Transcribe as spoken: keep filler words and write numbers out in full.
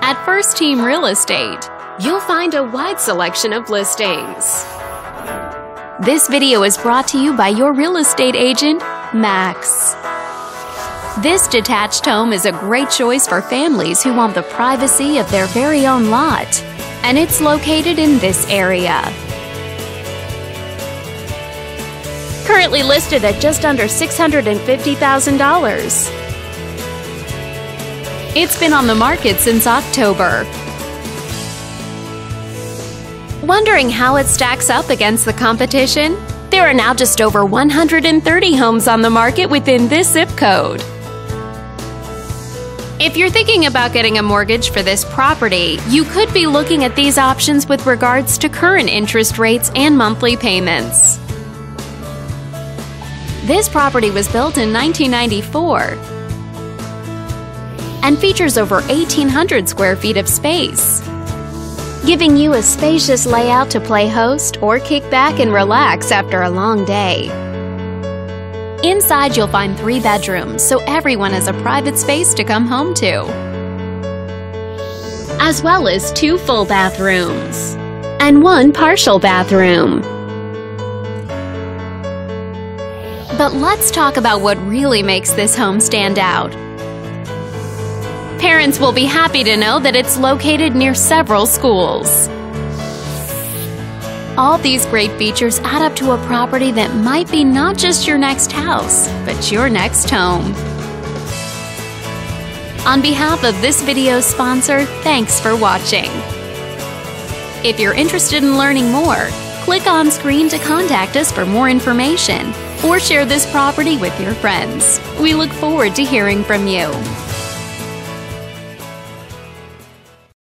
At First Team Real Estate, you'll find a wide selection of listings. This video is brought to you by your real estate agent, Max. This detached home is a great choice for families who want the privacy of their very own lot, and it's located in this area. Currently listed at just under six hundred fifty thousand dollars. It's been on the market since October. Wondering how it stacks up against the competition? There are now just over one hundred thirty homes on the market within this zip code. If you're thinking about getting a mortgage for this property, you could be looking at these options with regards to current interest rates and monthly payments. This property was built in nineteen ninety-four and features over eighteen hundred square feet of space, giving you a spacious layout to play host or kick back and relax after a long day. Inside, you'll find three bedrooms, so everyone has a private space to come home to, as well as two full bathrooms and one partial bathroom. But let's talk about what really makes this home stand out. Parents will be happy to know that it's located near several schools. All these great features add up to a property that might be not just your next house, but your next home. On behalf of this video's sponsor, thanks for watching. If you're interested in learning more, click on screen to contact us for more information or share this property with your friends. We look forward to hearing from you.